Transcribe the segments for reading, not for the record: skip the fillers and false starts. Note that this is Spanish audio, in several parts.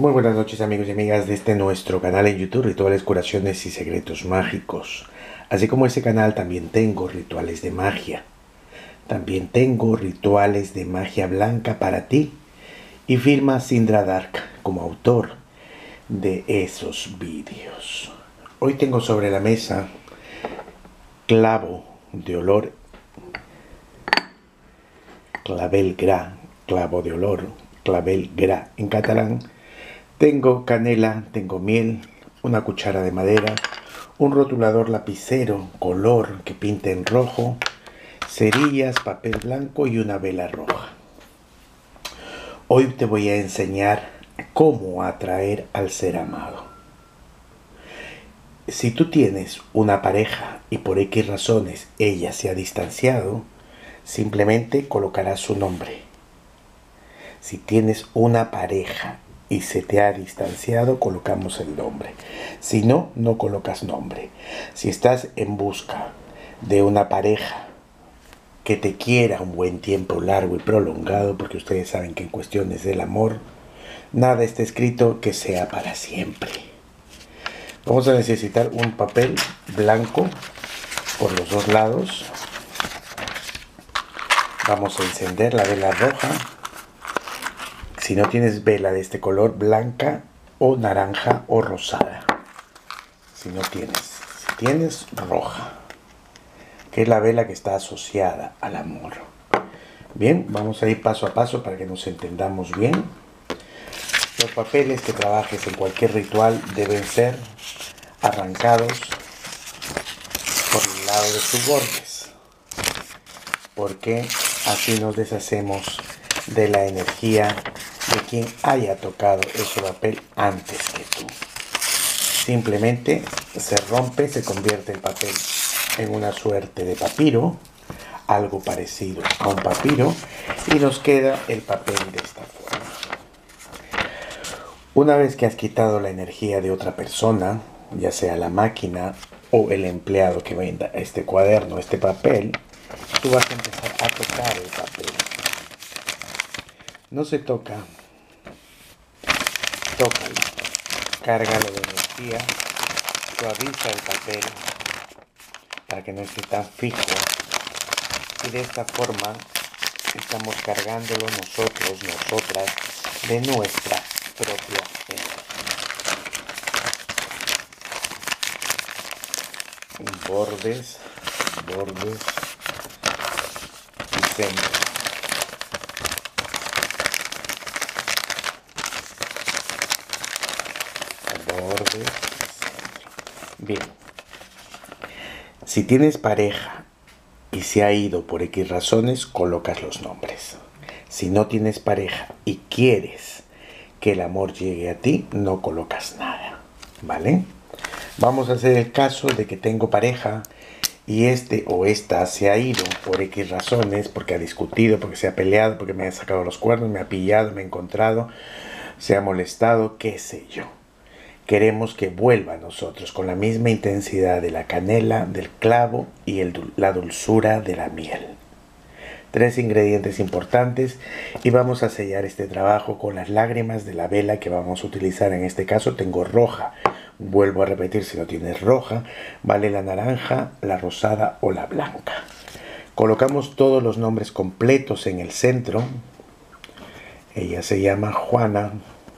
Muy buenas noches amigos y amigas de este nuestro canal en YouTube, Rituales, Curaciones y Secretos Mágicos. Así como este canal también tengo rituales de magia. También tengo rituales de magia blanca para ti. Y firma Sindra Dark como autor de esos vídeos. Hoy tengo sobre la mesa clavo de olor, clavel gras, clavo de olor, clavel gras en catalán. Tengo canela, tengo miel, una cuchara de madera, un rotulador lapicero, color que pinte en rojo, cerillas, papel blanco y una vela roja. Hoy te voy a enseñar cómo atraer al ser amado. Si tú tienes una pareja y por X razones ella se ha distanciado, simplemente colocarás su nombre. Si tienes una pareja y se te ha distanciado, colocamos el nombre. Si no, no colocas nombre. Si estás en busca de una pareja que te quiera un buen tiempo largo y prolongado, porque ustedes saben que en cuestiones del amor, nada está escrito que sea para siempre. Vamos a necesitar un papel blanco por los dos lados. Vamos a encender la vela roja. Si no tienes vela de este color, blanca o naranja o rosada. Si tienes roja, que es la vela que está asociada al amor. Bien, vamos a ir paso a paso para que nos entendamos bien. Los papeles que trabajes en cualquier ritual deben ser arrancados por el lado de sus bordes, porque así nos deshacemos de la energía de quien haya tocado ese papel antes que tú. Simplemente se rompe, se convierte el papel en una suerte de papiro, algo parecido a un papiro, y nos queda el papel de esta forma. Una vez que has quitado la energía de otra persona, ya sea la máquina o el empleado que venda este cuaderno, este papel, tú vas a empezar a tocar el papel. No se toca, tócalo, cárgalo de energía, suaviza el papel para que no esté tan fijo, y de esta forma estamos cargándolo nosotros, nosotras, de nuestra propia energía. Bordes y centro. Bordes. Bien, si tienes pareja y se ha ido por X razones, colocas los nombres. Si no tienes pareja y quieres que el amor llegue a ti, no colocas nada, ¿vale? Vamos a hacer el caso de que tengo pareja y este o esta se ha ido por X razones, porque ha discutido, porque se ha peleado, porque me ha sacado los cuernos, me ha pillado, me ha encontrado, se ha molestado, qué sé yo. Queremos que vuelva a nosotros con la misma intensidad de la canela, del clavo y la dulzura de la miel. 3 ingredientes importantes, y vamos a sellar este trabajo con las lágrimas de la vela que vamos a utilizar. En este caso tengo roja. Vuelvo a repetir, si no tienes roja, vale la naranja, la rosada o la blanca. Colocamos todos los nombres completos en el centro. Ella se llama Juana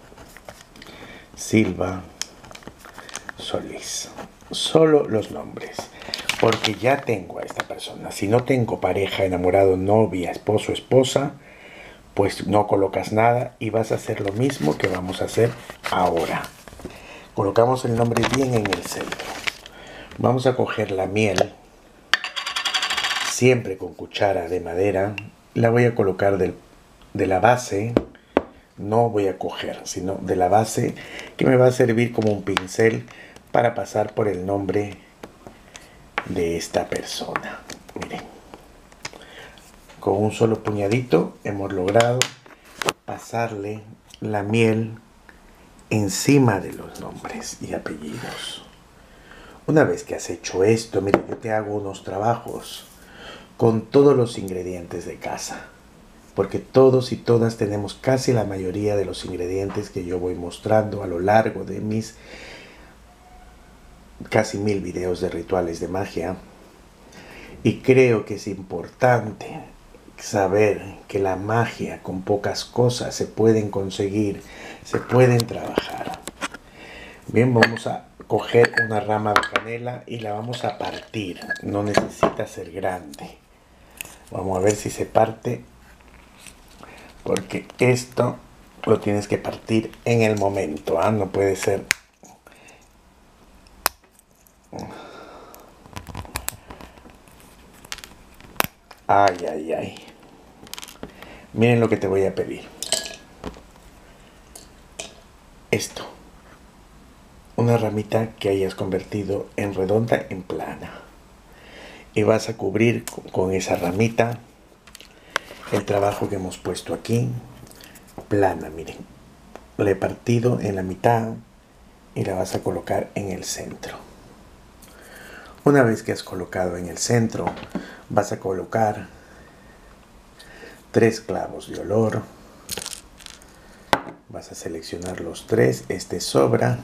Silva Solís. Solo los nombres, porque ya tengo a esta persona. Si no tengo pareja, enamorado, novia, esposo, esposa, pues no colocas nada y vas a hacer lo mismo que vamos a hacer ahora. Colocamos el nombre bien en el centro. Vamos a coger la miel, siempre con cuchara de madera. La voy a colocar de la base. No voy a coger, sino de la base, que me va a servir como un pincel para pasar por el nombre de esta persona. Miren, con un solo puñadito hemos logrado pasarle la miel encima de los nombres y apellidos. Una vez que has hecho esto, mira, yo te hago unos trabajos con todos los ingredientes de casa. porque todos y todas tenemos casi la mayoría de los ingredientes que yo voy mostrando a lo largo de mis casi 1000 videos de rituales de magia. Y creo que es importante saber que la magia con pocas cosas se pueden conseguir, se pueden trabajar. Bien, vamos a coger una rama de canela y la vamos a partir. No necesita ser grande. Vamos a ver si se parte, porque esto lo tienes que partir en el momento, ¿ah? No puede ser. Ay, ay, ay. Miren lo que te voy a pedir. Esto. Una ramita que hayas convertido en redonda en plana. Y vas a cubrir con esa ramita el trabajo que hemos puesto aquí. Plana, miren. La he partido en la mitad y la vas a colocar en el centro. Una vez que has colocado en el centro, vas a colocar 3 clavos de olor. Vas a seleccionar los 3, este sobra.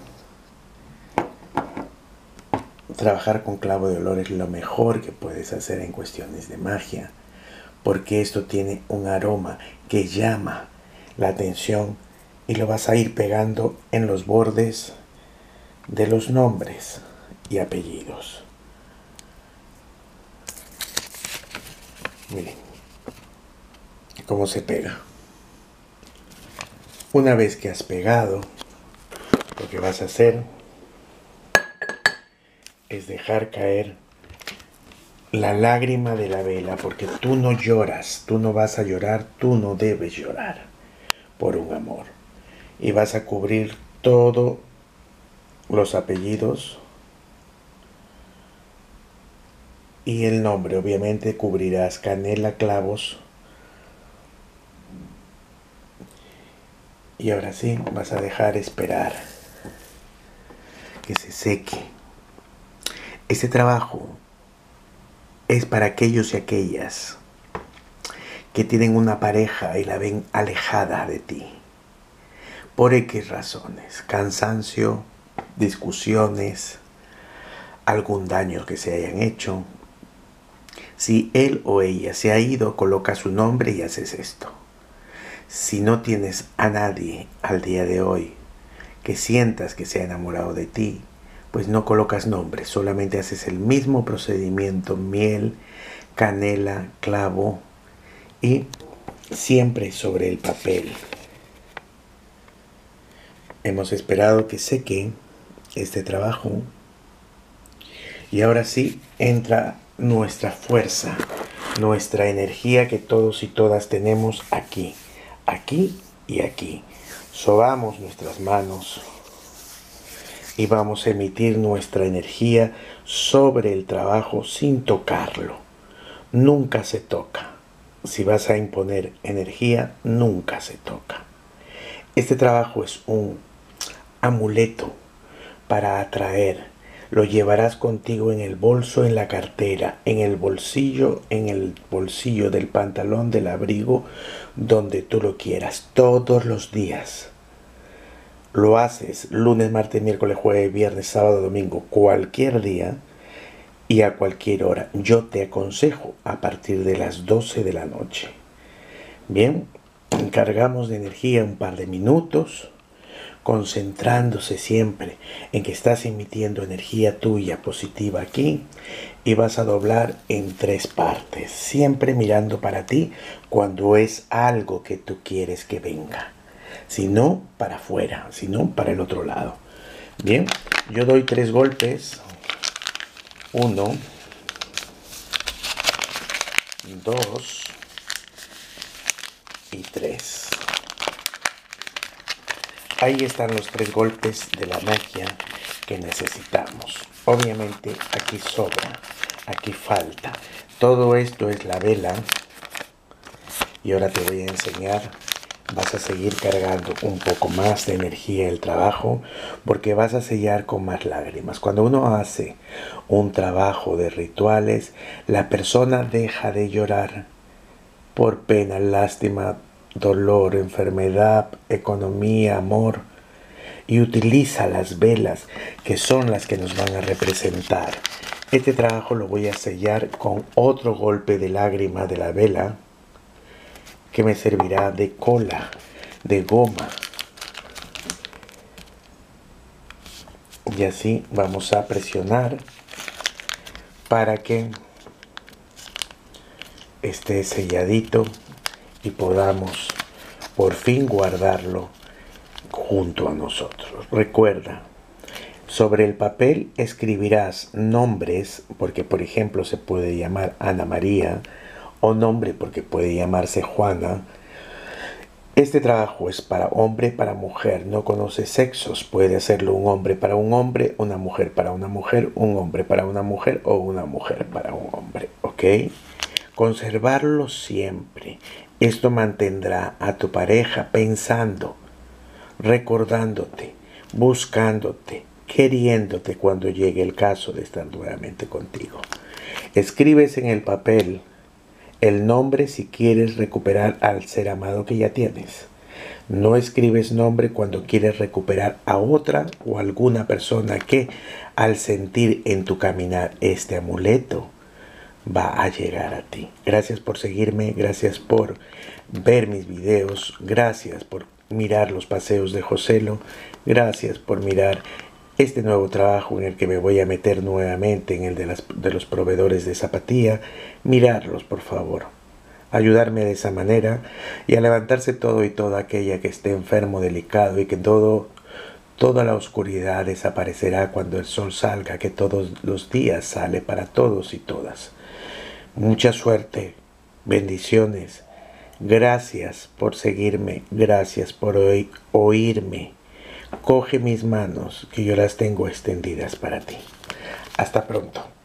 Trabajar con clavo de olor es lo mejor que puedes hacer en cuestiones de magia, porque esto tiene un aroma que llama la atención y lo vas a ir pegando en los bordes de los nombres y apellidos. Miren cómo se pega. Una vez que has pegado, lo que vas a hacer es dejar caer la lágrima de la vela, porque tú no lloras, tú no vas a llorar, tú no debes llorar por un amor. Y vas a cubrir todos los apellidos y el nombre. Obviamente cubrirás canela, clavos. Y ahora sí, vas a dejar esperar que se seque. Este trabajo es para aquellos y aquellas que tienen una pareja y la ven alejada de ti. Por X razones, cansancio, discusiones, algún daño que se hayan hecho. Si él o ella se ha ido, coloca su nombre y haces esto. Si no tienes a nadie al día de hoy que sientas que se ha enamorado de ti, pues no colocas nombre, solamente haces el mismo procedimiento: miel, canela, clavo, y siempre sobre el papel. Hemos esperado que seque este trabajo y ahora sí entra nuestra fuerza, nuestra energía que todos y todas tenemos aquí, aquí y aquí. Sobamos nuestras manos y vamos a emitir nuestra energía sobre el trabajo sin tocarlo. Nunca se toca. Si vas a imponer energía, nunca se toca. Este trabajo es un amuleto para atraer. Lo llevarás contigo en el bolso, en la cartera, en el bolsillo del pantalón, del abrigo, donde tú lo quieras, todos los días. Lo haces lunes, martes, miércoles, jueves, viernes, sábado, domingo, cualquier día y a cualquier hora. Yo te aconsejo a partir de las 12 de la noche. Bien, encargamos de energía un par de minutos, concentrándose siempre en que estás emitiendo energía tuya positiva aquí, y vas a doblar en 3 partes, siempre mirando para ti cuando es algo que tú quieres que venga. Si no, para afuera, si no, para el otro lado. Bien, yo doy 3 golpes. 1, 2 y 3. Ahí están los 3 golpes de la magia que necesitamos. Obviamente aquí sobra, aquí falta. Todo esto es la vela. Y ahora te voy a enseñar. Vas a seguir cargando un poco más de energía el trabajo, porque vas a sellar con más lágrimas. Cuando uno hace un trabajo de rituales, la persona deja de llorar por pena, lástima, dolor, enfermedad, economía, amor. Y utiliza las velas, que son las que nos van a representar. Este trabajo lo voy a sellar con otro golpe de lágrima de la vela, que me servirá de cola, de goma. Y así vamos a presionar para que esté selladito y podamos por fin guardarlo junto a nosotros. Recuerda, sobre el papel escribirás nombres, porque por ejemplo se puede llamar Ana María, o nombre porque puede llamarse Juana. Este trabajo es para hombre, para mujer, no conoce sexos. Puede hacerlo un hombre para un hombre, una mujer para una mujer, un hombre para una mujer o una mujer para un hombre, ¿ok? Conservarlo siempre. Esto mantendrá a tu pareja pensando, recordándote, buscándote, queriéndote cuando llegue el caso de estar nuevamente contigo. Escribes en el papel el nombre si quieres recuperar al ser amado que ya tienes. No escribes nombre cuando quieres recuperar a otra o alguna persona que, al sentir en tu caminar este amuleto, va a llegar a ti. Gracias por seguirme, gracias por ver mis videos, gracias por mirar los paseos de Joselo, gracias por mirar este nuevo trabajo en el que me voy a meter nuevamente, en el de los proveedores de zapatilla. Mirarlos, por favor. Ayudarme de esa manera y a levantarse todo y toda aquella que esté enfermo, delicado, y que toda la oscuridad desaparecerá cuando el sol salga, que todos los días sale para todos y todas. Mucha suerte, bendiciones. Gracias por seguirme, gracias por oírme. Coge mis manos, que yo las tengo extendidas para ti. Hasta pronto.